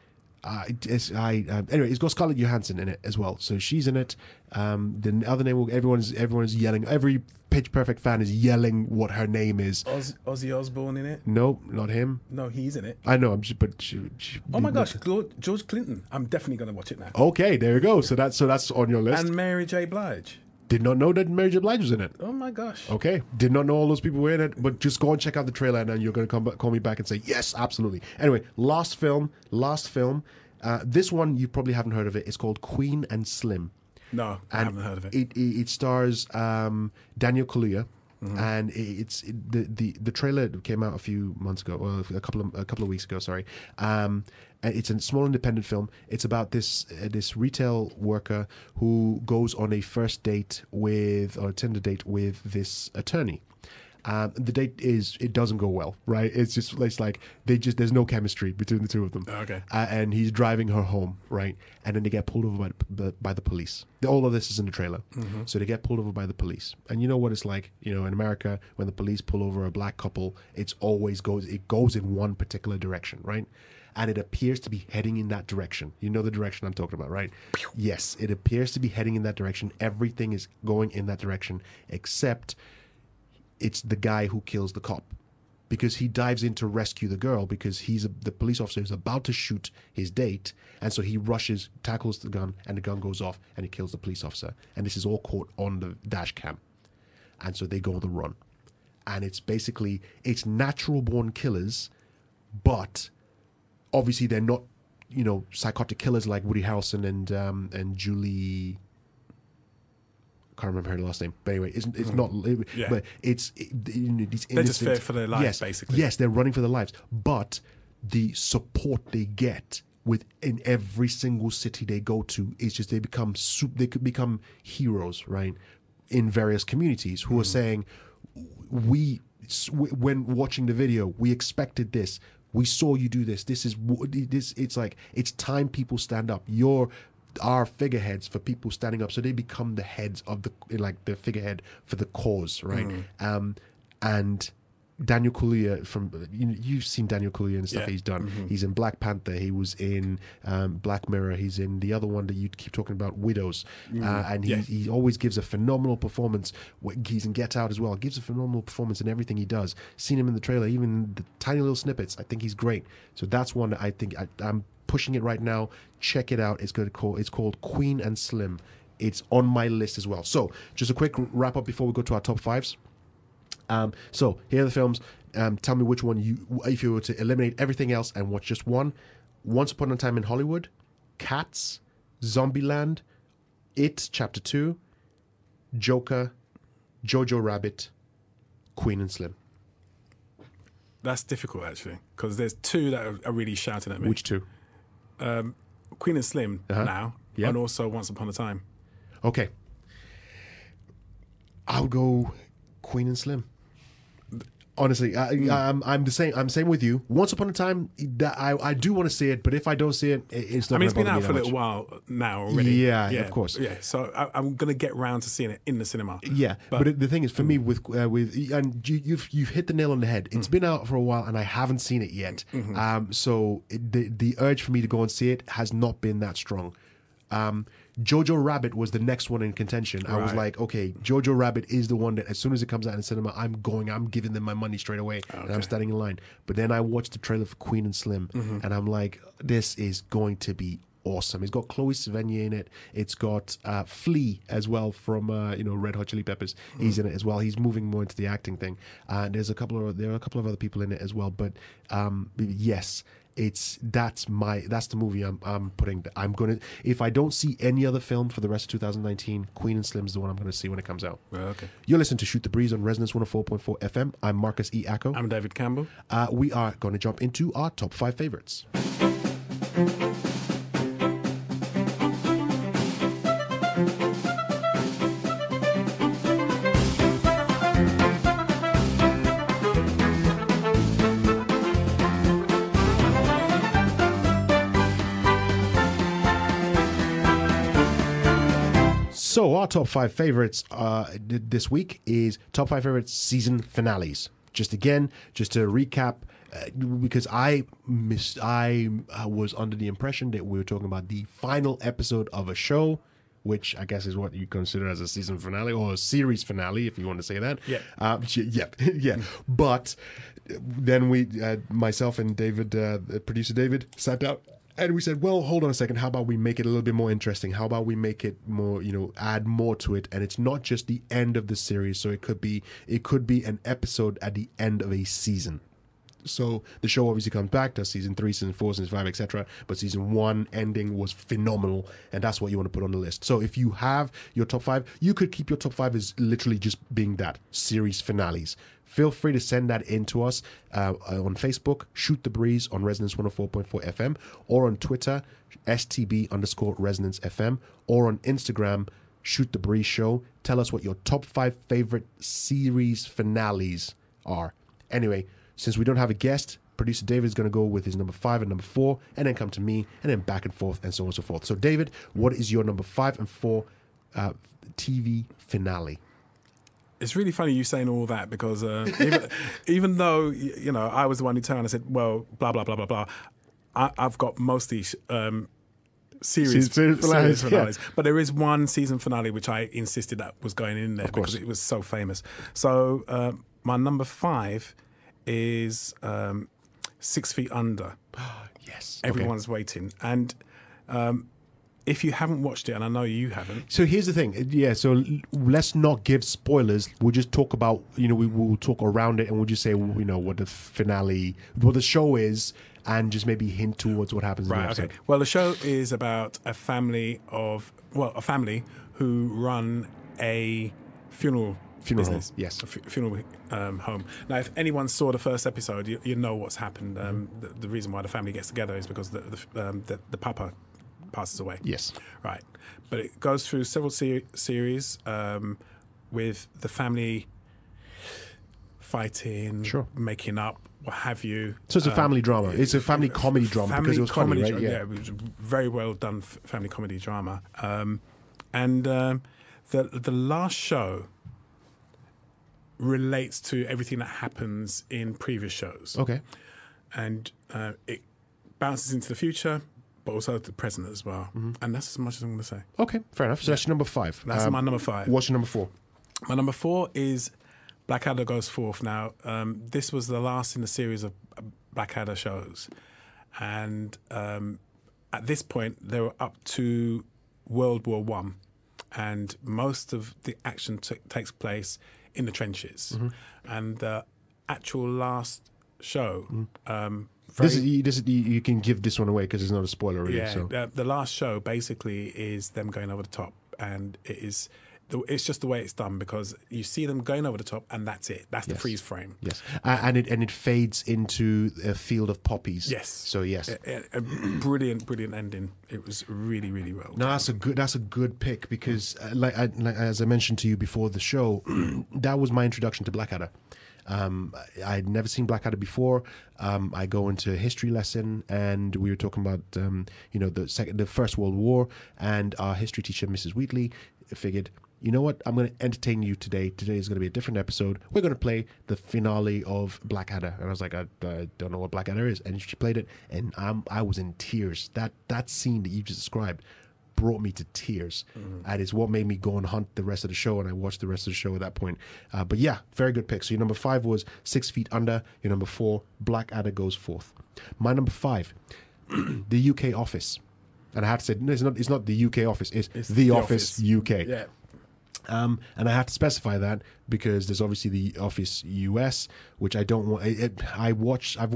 Anyway, it's got Scarlett Johansson in it as well, so she's in it. The other name, everyone's yelling. Every Pitch Perfect fan is yelling what her name is. Ozzy Osbourne in it? No, not him. No, he's in it. I know, but Oh my gosh, George Clinton! I'm definitely going to watch it now. Okay, there you go. So that's on your list. And Mary J. Blige. Did not know that Mary J. Blige was in it. Oh my gosh. Okay, did not know all those people were in it, but just go and check out the trailer, and then you're going to call me back and say yes, absolutely. Anyway, last film. This one you probably haven't heard of it. It's called Queen and Slim. No, I haven't heard of it. It stars Daniel Kaluuya, and the trailer came out a few months ago, or a couple of weeks ago. Sorry. It's a small independent film. It's about this retail worker who goes on a first date or Tinder date with this attorney. The date it doesn't go well, right? It's like there's no chemistry between the two of them. Okay. And he's driving her home, right? And then they get pulled over by the police. All of this is in the trailer. So they get pulled over by the police. And you know what it's like, in America, when the police pull over a black couple, it goes in one particular direction, right? And it appears to be heading in that direction. You know the direction I'm talking about, right? Yes, it appears to be heading in that direction. Everything is going in that direction, except it's the guy who kills the cop, because he dives in to rescue the girl, because the police officer is about to shoot his date, and so he rushes, tackles the gun, and the gun goes off, and he kills the police officer. And this is all caught on the dash cam. And so they go on the run. And it's natural born killers, but obviously they're not, psychotic killers like Woody Harrelson and Julie. Can't remember her last name, but anyway, it's not. But these innocent, They're just fear for their lives, basically. Yes, they're running for their lives, but the support they get in every single city they go to is just they could become heroes, right? In various communities who are saying, when watching the video, we expected this. We saw you do this. This. It's like it's time people stand up. Are figureheads for people standing up, so they become the heads of the figurehead for the cause, right? And Daniel Kaluuya you've seen Daniel Kaluuya and stuff he's done. He's in Black Panther. He was in Black Mirror. He's in the other one that you keep talking about, Widows. And he always gives a phenomenal performance. He's in Get Out as well. Gives a phenomenal performance in everything he does. Seen him in the trailer, even the tiny little snippets. I think he's great. So that's one that I think I'm pushing it right now. Check it out. It's called Queen and Slim. It's on my list as well. So just a quick wrap up before we go to our top fives. So here are the films. Tell me which one if you were to eliminate everything else and watch just one. Once Upon a Time in Hollywood, Cats, Zombieland, It Chapter 2, Joker, Jojo Rabbit, Queen and Slim. That's difficult, actually, because there's two that are really shouting at me. Which two? Queen and Slim now, and also Once Upon a Time. Okay. I'll go Queen and Slim. Honestly, I'm the same. I'm same with you. Once Upon a Time, I do want to see it, but if I don't see it, it's not. I mean, it's been gonna out bother me for a that little much. while now already. Yeah, of course. Yeah, so I'm gonna get round to seeing it in the cinema. Yeah, but the thing is, for me, with and you've hit the nail on the head. It's been out for a while, and I haven't seen it yet. So the urge for me to go and see it has not been that strong. Jojo Rabbit was the next one in contention. I was like, okay, Jojo Rabbit is the one that as soon as it comes out in the cinema, I'm giving them my money straight away, and I'm standing in line. But then I watched the trailer for Queen and Slim, and I'm like, this is going to be awesome. It's got Chloe Sevigny in it. It's got Flea as well from Red Hot Chili Peppers. He's in it as well. He's moving more into the acting thing. There are a couple of other people in it as well. But yes. that's the movie I'm putting. I'm gonna, if I don't see any other film for the rest of 2019, Queen and Slim's the one I'm gonna see when it comes out. Okay. You're listening to Shoot the Breeze on Resonance 104.4 FM. I'm Marcus E. Acko. I'm David Campbell. We are going to jump into our top 5 favorites. So our top 5 favorites this week is top 5 favorites season finales. Just to recap, because I was under the impression that we were talking about the final episode of a show, which I guess is what you consider as a season finale or a series finale, if you want to say that. Yeah. Yeah. But then we, myself and David, producer David, sat down. And we said, well, hold on a second. How about we make it a little bit more interesting? How about we make it more, add more to it? And it's not just the end of the series. So it could be an episode at the end of a season. So the show obviously comes back to season 3, season 4, season 5, etc. But season 1 ending was phenomenal, and that's what you want to put on the list. So if you have your top 5, you could keep your top 5 as literally just being that, series finales. Feel free to send that in to us on Facebook, Shoot the Breeze on Resonance 104.4 FM, or on Twitter, STB_Resonance FM, or on Instagram, Shoot the Breeze Show. Tell us what your top 5 favorite series finales are. Anyway, since we don't have a guest, producer David is going to go with his number 5 and number 4, and then come to me, and then back and forth, and so on and so forth. So, David, what is your number 5 and 4 TV finale? It's really funny you saying all that because even though I was the one who turned and said, well, blah blah blah blah blah, I've got most of these series finales. Yeah. But there is one season finale which I insisted that was going in there because it was so famous. So my number 5 is 6 Feet Under. Yes, everyone's waiting, and if you haven't watched it, and I know you haven't. So here's the thing. Yeah, so let's not give spoilers. We'll just talk about, we will talk around it, and we'll just say, what the finale, what the show is, and just maybe hint towards what happens in the episode. Okay. Well, the show is about a family who run a funeral business. Home. Yes. Funeral home. Now, if anyone saw the first episode, you know what's happened. The reason why the family gets together is because the papa passes away. Yes. Right. But it goes through several series with the family fighting, making up, what have you. So it's a family drama. It's a family comedy drama because it was funny, right? Yeah, it was very well done family comedy drama. And the last show relates to everything that happens in previous shows. Okay. And it bounces into the future, but also the present as well. And that's as much as I'm going to say. Okay, fair enough. So that's your number 5. That's my number 5. What's your number 4? My number 4 is Blackadder Goes Forth. Now, this was the last in the series of Blackadder shows. And at this point, they were up to World War I. And most of the action takes place in the trenches. And the actual last show... you can give this one away because it's not a spoiler, really. Yeah, so. The last show basically is them going over the top, and it's just the way it's done because you see them going over the top, and that's it. That's the freeze frame. Yes, and it fades into a field of poppies. Yes. So yes, a brilliant ending. It was really, really well. No, that's a good pick because, as I mentioned to you before the show, that was my introduction to Blackadder. I'd never seen Blackadder before. I go into a history lesson, and we were talking about the First World War, and our history teacher, Mrs. Wheatley, figured, you know what, I'm going to entertain you today. Today is going to be a different episode. We're going to play the finale of Blackadder. And I was like, I don't know what Blackadder is. And she played it, and I was in tears. That scene that you just described brought me to tears. And it's what made me go and hunt the rest of the show, and I watched the rest of the show at that point. But yeah, very good pick. So your number 5 was 6 Feet Under. Your number 4, Blackadder Goes Forth. My number 5, The UK Office. And I have to say, no, it's not The UK Office, it's The Office UK. Yeah. And I have to specify that because there's obviously The Office US, which I don't want. I've watched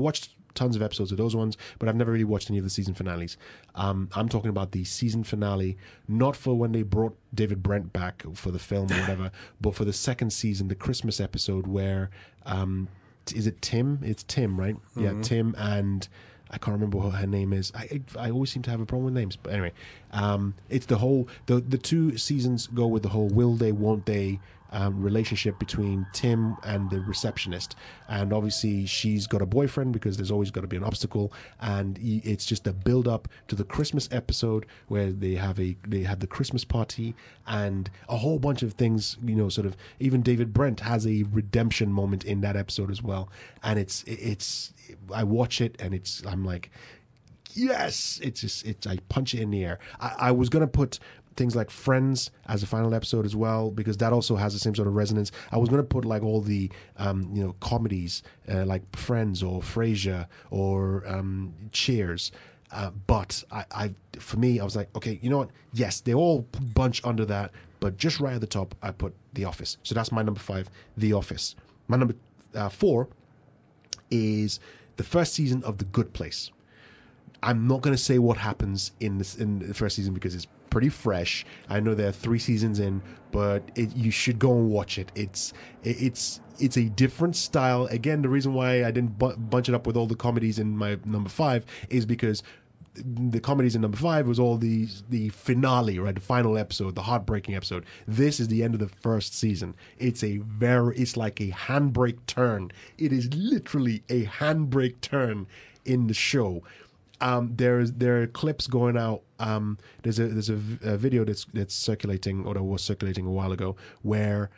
tons of episodes of those ones, but I've never really watched any of the season finales. I'm talking about the season finale, not for when they brought David Brent back for the film or whatever, but for the second season, the Christmas episode where, is it Tim? It's Tim, right? Yeah, Tim and I can't remember what her name is. I always seem to have a problem with names, but anyway, it's the two seasons go with the whole will they, won't they relationship between Tim and the receptionist, and obviously she's got a boyfriend because there's always got to be an obstacle, and it's just a build up to the Christmas episode where they have the Christmas party and a whole bunch of things, sort of. Even David Brent has a redemption moment in that episode as well, and it's I watch it and I'm like, yes, I punch it in the air. I was gonna put things like Friends as a final episode as well, because that also has the same sort of resonance. I was going to put like all the comedies like Friends or Frasier or Cheers, but for me I was like, okay, you know what, yes, they all bunch under that, but just right at the top I put The Office. So that's my number 5, The Office. My number 4 is the first season of The Good Place. I'm not going to say what happens in the first season because it's pretty fresh. I know there are 3 seasons in, but you should go and watch it. It's a different style. Again, the reason why I didn't bunch it up with all the comedies in my number 5 is because the comedies in number 5 was all the finale, right? The final episode, the heartbreaking episode. This is the end of the first season. It's like a handbrake turn. It is literally a handbrake turn in the show. There are clips going out. There's a video that's circulating, or that was circulating a while ago, where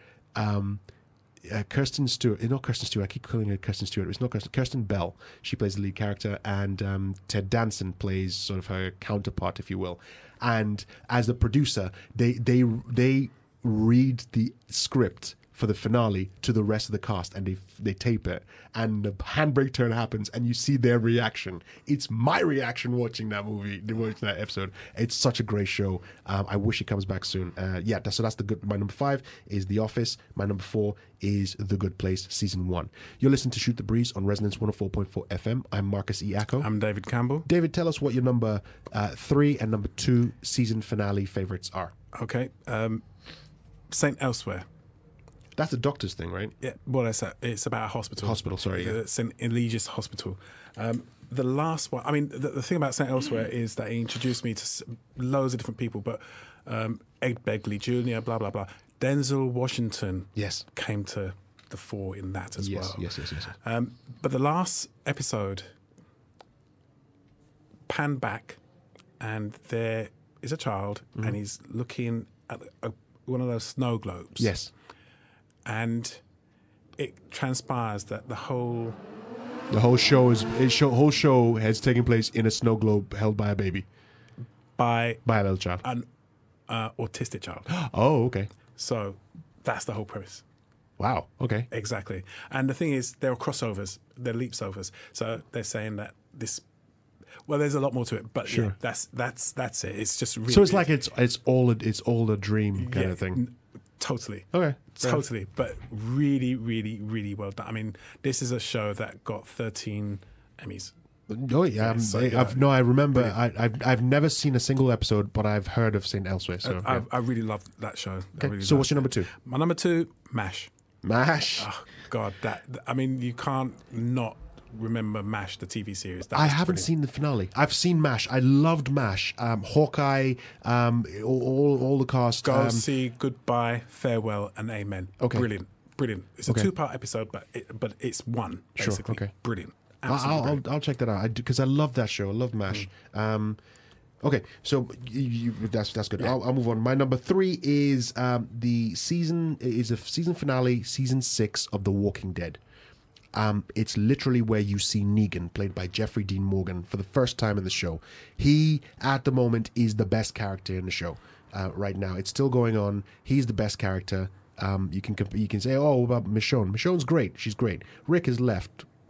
Kirsten Stewart, not Kirsten Stewart, I keep calling her Kirsten Stewart. It's not Kirsten Bell. She plays the lead character, and Ted Danson plays sort of her counterpart, if you will. And as the producer, they read the script for the finale to the rest of the cast, and they tape it, and the handbrake turn happens, and you see their reaction. It's my reaction watching that episode. It's such a great show. I wish it comes back soon. So that's my number 5 is The Office. My number 4 is The Good Place season 1. You're listening to Shoot the Breeze on Resonance 104.4 FM. I'm Marcus E. Acko. I'm David Campbell. David, tell us what your number 3 and number 2 season finale favorites are. Okay, Saint Elsewhere. That's a doctor's thing, right? Yeah, well, it's about a hospital. Hospital, sorry. Yeah. St. Eligius Hospital. The last one, I mean, the thing about St. Elsewhere is that he introduced me to loads of different people, but Ed Begley Jr., blah, blah, blah. Denzel Washington came to the fore in that as well. Yes. But the last episode panned back, and there is a child, and he's looking at one of those snow globes. Yes. And it transpires that the whole show has taken place in a snow globe held by a baby, by a little child, an autistic child. Oh, okay. So that's the whole premise. Wow. Okay. Exactly. And the thing is, there are crossovers, there are leaps overs. So they're saying that this. Well, there's a lot more to it, but sure. Yeah, that's it. It's just really. So it's like it's all a dream kind of thing. Totally. Okay. Totally. But really, really, really well done. I mean, this is a show that got 13 Emmys. Oh yeah, I remember. I've never seen a single episode, but I've heard of Saint Elsewhere. So I really love that show. Okay. So what's your number 2? My number 2, MASH. MASH. Oh God, I mean, you can't not remember MASH, the TV series. I haven't seen the finale. I've seen MASH. I loved MASH. Hawkeye, all the cast. Go see Goodbye, Farewell, and Amen. Okay. Brilliant. It's a 2-part episode, but it's one, basically. Sure, okay. Brilliant. I'll check that out because I love that show. I love MASH. Okay, so that's good. Yeah. I'll move on. My number 3 is a season finale, season 6 of The Walking Dead. It's literally where you see Negan, played by Jeffrey Dean Morgan, for the first time in the show. He, at the moment, is the best character in the show right now. It's still going on. He's the best character. You can say, oh, about Michonne. Michonne's great. She's great. Rick has left.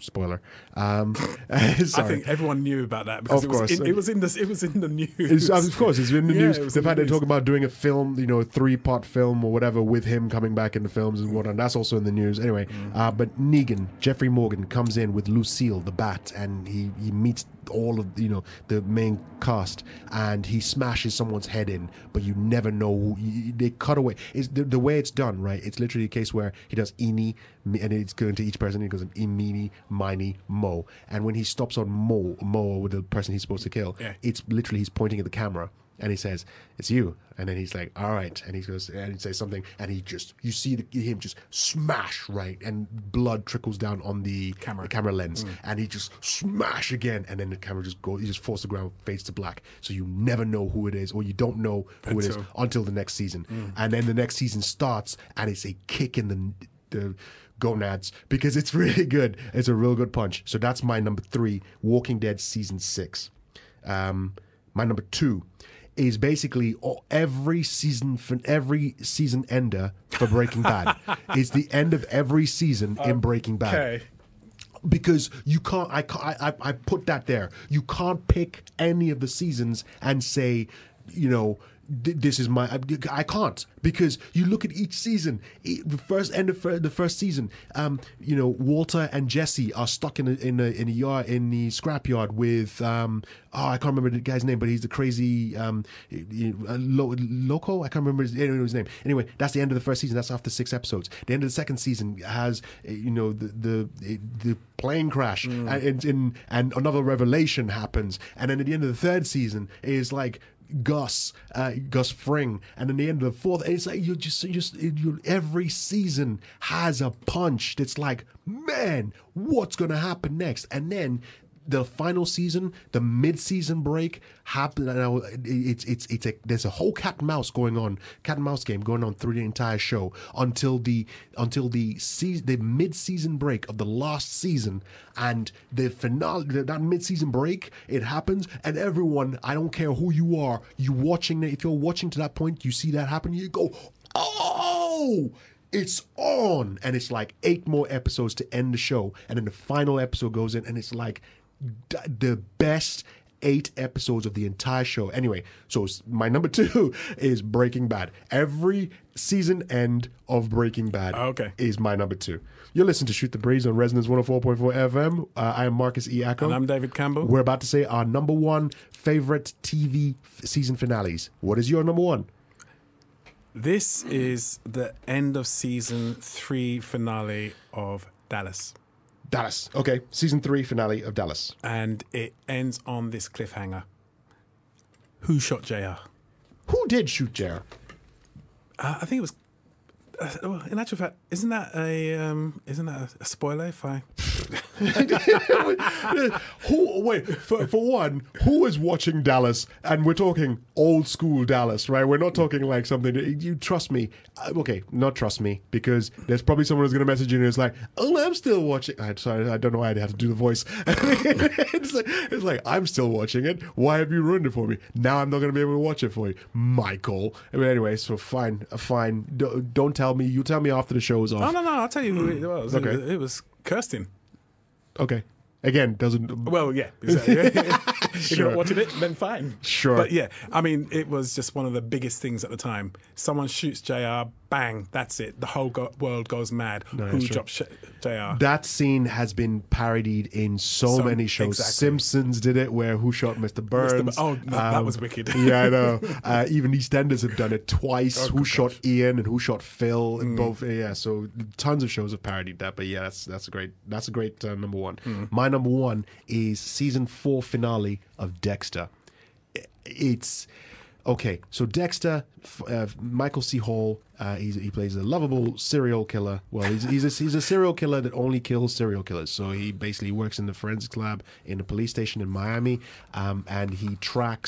Spoiler. I Sorry. think everyone knew about that because Of course. it was in the news. Of course, it's in the Yeah, news. it was The in the fact they news. talk about doing a film, a 3-part film or whatever, with him coming back in the films and whatnot. That's also in the news. Anyway, but Negan, Jeffrey Morgan, comes in with Lucille, the Bat, and he meets all of the main cast, and he smashes someone's head in, but you never know who. They cut away. It's the way it's done, right? It's literally a case where he does eeny, and it's going to each person. He goes meeny, miny, mo, and when he stops on mo with the person he's supposed to kill, it's literally he's pointing at the camera. And he says, "It's you." And then he's like, "All right." And he goes, and he says something, and you see him just smash, right? And blood trickles down on the camera lens. And he just smash again. And then the camera just goes, he just falls to the ground, fades to black. So you never know who it is, or you don't know who it is until the next season. And then the next season starts, and it's a kick in the gonads, because it's really good. It's a real good punch. So that's my number 3, Walking Dead season 6. My number 2 is basically every season ender for Breaking Bad. It's the end of every season in Breaking Bad. Okay. Because you can't, I put that there. You can't pick any of the seasons and say, this is I can't, because you look at each season. The first end of the first season, Walter and Jesse are stuck in a yard, in the scrapyard with I can't remember the guy's name, but he's the crazy Loco. I can't remember his name. Anyway, that's the end of the first season. That's after 6 episodes. The end of the second season has the plane crash, and another revelation happens, and then at the end of the third season is like Gus Fring, and in the end of the fourth, it's like every season has a punch that's like, man, what's gonna happen next? And then the final season, the mid-season break happened. There's a whole cat and mouse game going on through the entire show until the mid-season break of the last season, and the finale. That mid-season break, it happens, and everyone, I don't care who you are, if you're watching to that point, you see that happen, you go, oh, it's on, and it's like 8 more episodes to end the show, and then the final episode goes in, and it's like the best 8 episodes of the entire show. Anyway, so my number 2 is Breaking Bad. Every season end of Breaking Bad is my number 2. You're listening to Shoot the Breeze on Resonance 104.4 FM. I am Marcus E. Acko. And I'm David Campbell. We're about to say our number 1 favorite TV season finales. What is your number 1? This is the end of season 3 finale of Dallas. Okay. Season 3 finale of Dallas. And it ends on this cliffhanger. Who shot JR? Who did shoot JR? I think it was. In actual fact, isn't that a spoiler? If I for one, who is watching Dallas? And we're talking old school Dallas, right? We're not talking like something that, you trust me. Okay, not trust me, because there's probably someone who's going to message you and it's like, oh, I'm still watching. Sorry, I don't know why I had to do the voice. it's like, I'm still watching it. Why have you ruined it for me? Now I'm not going to be able to watch it for you, Michael. Anyway, so fine. Don't tell me. You tell me after the show is off. No. I'll tell you who it was. Okay. It was Kirsten. Okay. Again, doesn't... Well, yeah. Exactly. If you're not watching it, then fine. Sure. But yeah, I mean, it was just one of the biggest things at the time. Someone shoots JR, bang, that's it. The whole world goes mad. Who drops JR? That scene has been parodied in so many shows. Exactly. Simpsons did it, where Who Shot Mr. Burns? That was wicked. Yeah, I know. Even EastEnders have done it twice. Who Shot Ian and Who Shot Phil? And both. Yeah, so tons of shows have parodied that. But yeah, that's a great number 1. My number 1 is season 4 finale of Dexter. It's okay. So Dexter, Michael C. Hall, he plays a lovable serial killer. Well, he's a serial killer that only kills serial killers. So he basically works in the forensics lab in a police station in Miami, and he tracks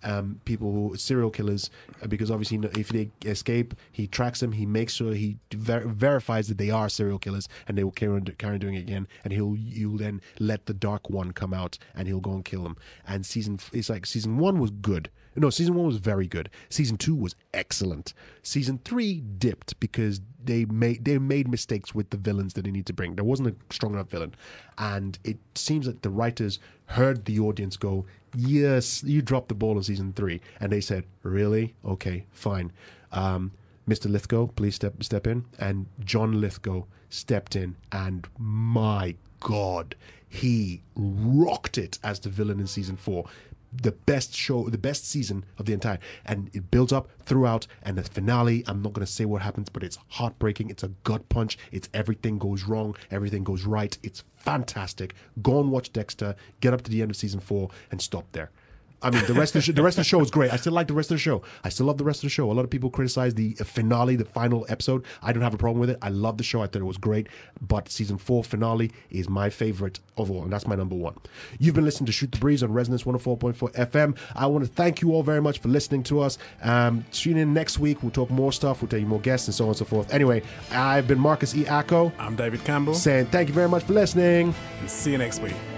people who serial killers, because obviously if they escape, he tracks them, he makes sure he verifies that they are serial killers, and they will carry on doing it again, and you'll then let the Dark One come out and he'll go and kill them. And season 1 was good. No, season 1 was very good. Season 2 was excellent. Season 3 dipped because they made mistakes with the villains that they need to bring. There wasn't a strong enough villain, and it seems that the writers heard the audience go, "Yes, you dropped the ball in season 3," and they said, "Really? Okay, fine. Mr. Lithgow, please step in." And John Lithgow stepped in, and my God, he rocked it as the villain in season 4. The best season of the entire, and it builds up throughout, and the finale, I'm not going to say what happens, but it's heartbreaking. It's a gut punch. It's everything goes wrong, everything goes right. It's fantastic. Go and watch Dexter, get up to the end of season 4 and stop there. I mean, the rest of the show is great. I still like the rest of the show. I still love the rest of the show. A lot of people criticize the finale, the final episode. I don't have a problem with it. I love the show. I thought it was great. But season 4 finale is my favorite of all, and that's my number 1. You've been listening to Shoot the Breeze on Resonance 104.4 FM. I want to thank you all very much for listening to us. Tune in next week. We'll talk more stuff. We'll tell you more guests and so on and so forth. Anyway, I've been Marcus E. Acko. I'm David Campbell. Saying thank you very much for listening. And see you next week.